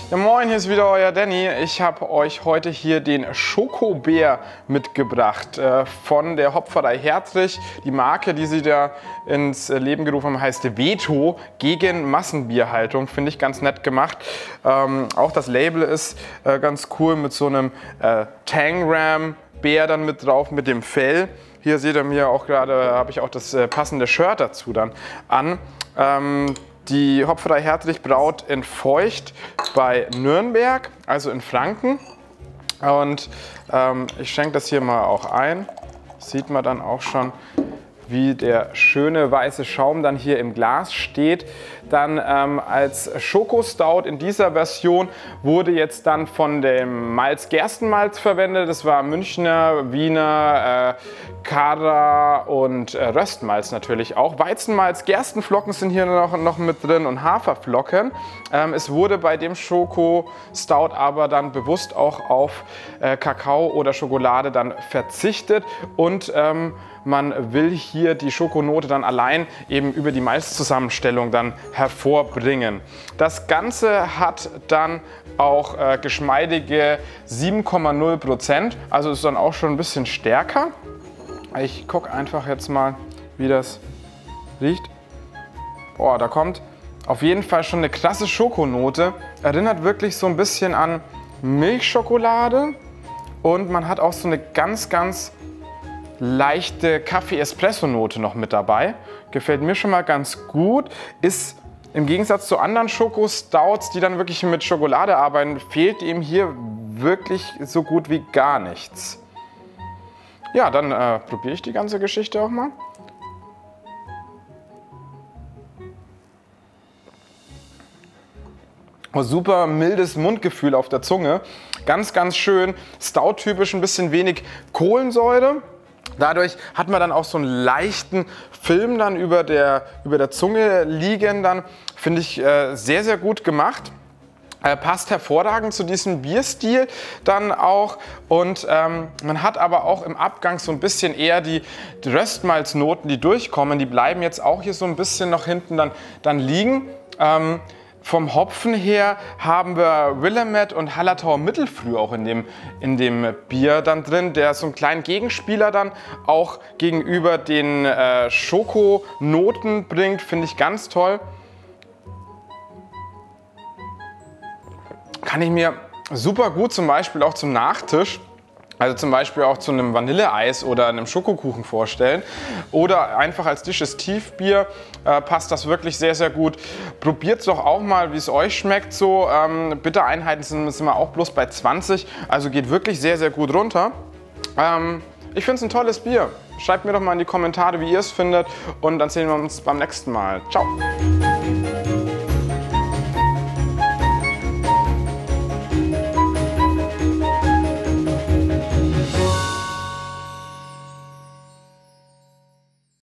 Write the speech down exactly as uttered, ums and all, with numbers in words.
Ja, moin, hier ist wieder euer Danny. Ich habe euch heute hier den Schokobär mitgebracht äh, von der Hopferei Hertrich. Die Marke, die sie da ins Leben gerufen haben, heißt Veto gegen Massenbierhaltung. Finde ich ganz nett gemacht. Ähm, auch das Label ist äh, ganz cool mit so einem äh, Tangram-Bär dann mit drauf, mit dem Fell. Hier seht ihr mir auch gerade, habe ich auch das äh, passende Shirt dazu dann an. Ähm, Die Hopferei Hertrich braut in Feucht bei Nürnberg, also in Franken. Und ähm, ich schenke das hier mal auch ein. Sieht man dann auch schon, wie der schöne weiße Schaum dann hier im Glas steht. Dann ähm, als Schokostout in dieser Version wurde jetzt dann von dem Malz Gerstenmalz verwendet. Das war Münchner, Wiener, äh, Kara und äh, Röstmalz natürlich auch. Weizenmalz, Gerstenflocken sind hier noch, noch mit drin und Haferflocken. Ähm, es wurde bei dem Schokostout aber dann bewusst auch auf äh, Kakao oder Schokolade dann verzichtet und ähm, man will hier die Schokonote dann allein eben über die Malzzusammenstellung dann hervorbringen. Das Ganze hat dann auch äh, geschmeidige sieben Komma null Prozent, also ist dann auch schon ein bisschen stärker. Ich gucke einfach jetzt mal, wie das riecht. Boah, da kommt auf jeden Fall schon eine krasse Schokonote. Erinnert wirklich so ein bisschen an Milchschokolade und man hat auch so eine ganz, ganz leichte Kaffee-Espresso-Note noch mit dabei. Gefällt mir schon mal ganz gut. Ist im Gegensatz zu anderen Schokostouts, die dann wirklich mit Schokolade arbeiten, fehlt ihm hier wirklich so gut wie gar nichts. Ja, dann äh, probiere ich die ganze Geschichte auch mal. Oh, super mildes Mundgefühl auf der Zunge. Ganz, ganz schön. Stout-typisch, ein bisschen wenig Kohlensäure. Dadurch hat man dann auch so einen leichten Film dann über der, über der Zunge liegen. Dann finde ich äh, sehr, sehr gut gemacht. Äh, passt hervorragend zu diesem Bierstil dann auch. Und ähm, man hat aber auch im Abgang so ein bisschen eher die, die Röstmalznoten, die durchkommen. Die bleiben jetzt auch hier so ein bisschen noch hinten dann, dann liegen. Ähm, Vom Hopfen her haben wir Willamette und Hallertauer Mittelfrüh auch in dem, in dem Bier dann drin, der so einen kleinen Gegenspieler dann auch gegenüber den äh, Schokonoten bringt, finde ich ganz toll. Kann ich mir super gut zum Beispiel auch zum Nachtisch, also zum Beispiel auch zu einem Vanilleeis oder einem Schokokuchen vorstellen. Oder einfach als Digestivbier äh, passt das wirklich sehr, sehr gut. Probiert es doch auch mal, wie es euch schmeckt. So ähm, Bittereinheiten sind, sind wir auch bloß bei zwanzig, also geht wirklich sehr, sehr gut runter. Ähm, ich finde es ein tolles Bier. Schreibt mir doch mal in die Kommentare, wie ihr es findet und dann sehen wir uns beim nächsten Mal. Ciao!